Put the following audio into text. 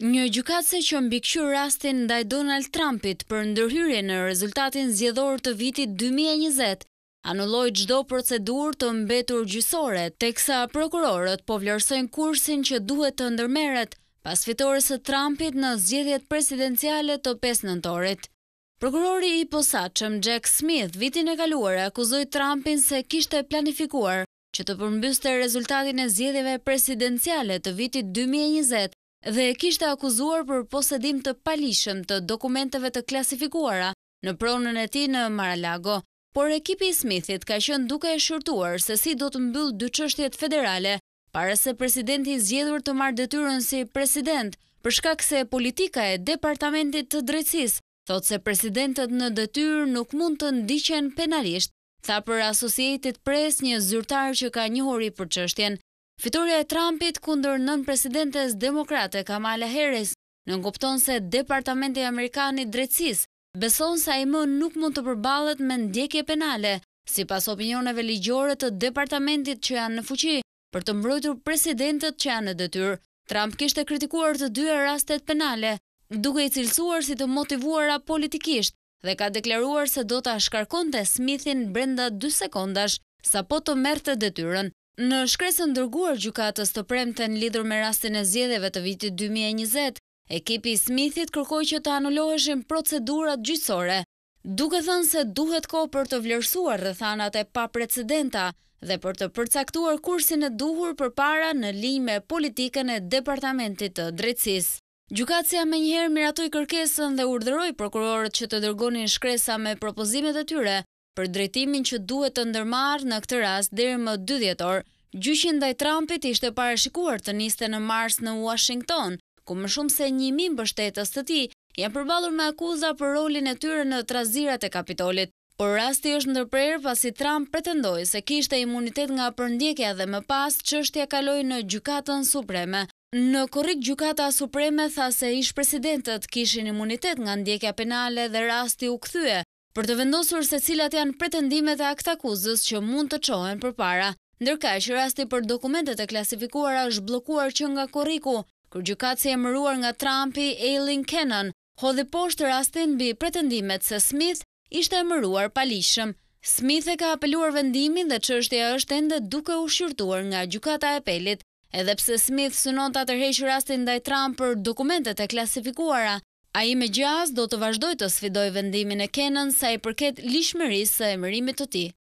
Një gjykatëse që mbikëqyr rastin ndaj Donald Trumpit për ndërhyrje në rezultatin zgjedhor të vitit 2020, anulloi çdo procedurë të mbetur gjyqësore, teksa prokurorët po vlerësojnë kursin që duhet të ndërmerret pas fitores së Trumpit në zgjedhjet presidenciale të 5 nëntorit. Prokurori i posaçëm Jack Smith vitin e kaluar akuzoi Trumpin se kishte planifikuar që të përmbyste rezultatin e zgjedhjeve presidenciale të vitit 2020 dhe kishte akuzuar për posedim të palishëm të dokumenteve të klasifikuara në pronën e tij në Mar-a-Lago, por ekipi i Smithit ka qenë duke e shqyrtuar se si do të mbyll dy çështjet federale para se presidenti i zgjedhur të marrë detyrën si president, për shkak se politika e Departamentit të Drejtësisë thotë se presidentët në detyrë nuk mund të ndiqen penalisht, tha për Associated Press një zyrtar që ka njohuri për çështjen. Fitoria e Trumpit kundër nën-presidentes demokrate Kamala Harris nënkupton se Departamenti Amerikan i Drejtësisë beson se ai më nuk mund të përballet me ndjekje penale, sipas opinioneve ligjore të departamentit që janë në fuqi për të mbrojtur presidentët që janë në detyrë. Trump kishte kritikuar të dyja rastet penale, duke i cilësuar si të motivuara politikisht dhe ka deklaruar se do ta shkarkonte Smithin brenda 2 sekondash sapo të merrte detyrën. Në shkresën dërguar gjykatës të premten lidhur me rastin e zgjedhjeve të vitit 2020, ekipi i Smithit kërkoi që të anuloheshin procedurat gjyqësore, duke thënë se duhet kohë për të vlerësuar rrethanat e paprecedenta dhe për të përcaktuar kursin e duhur përpara në linjë me politikën e Departamentit të Drejtësisë. Gjykatësia menjëherë miratoi kërkesën dhe urdhëroi prokurorët që të dërgonin shkresa me propozimet e tyre për drejtimin që duhet të ndërmarrë në këtë rast deri më 2 dhjetor. Gjyqi ndaj Trumpit ishte parashikuar të niste në mars në Washington, ku më shumë se 1000 mbështetës të tij janë përballur me akuza për rolin e tyre në trazirat e Kapitolit. Por rasti është ndërprerë pasi Trump pretendoi se kishte imunitet nga përndjekja dhe më pas çështja kaloi në Gjykatën Supreme. Në korrik Gjykata Supreme tha se ish-presidentët kishin imunitet nga ndjekja penale dhe rasti u kthye për të vendosur se cilat janë pretendimet e aktakuzës që mund të çohen përpara, ndërkaq që rasti për dokumentet e klasifikuara është bllokuar që nga korriku, kur gjykatësi e emëruar nga Trumpi, Aileen Cannon, hodhi poshtë rastin mbi pretendimet se Smith ishte emëruar palishëm. Smith e ka apeluar vendimin dhe çështja është ende duke u shqyrtuar nga Gjykata e Apelit. Edhe pse Smith synon të tërheqë rastin ndaj Trump për dokumentet e klasifikuara, ai megjithëse do të vazhdojë të sfidojë vendimin e Cannon sa i përket lishmërisë së emërimit të tij.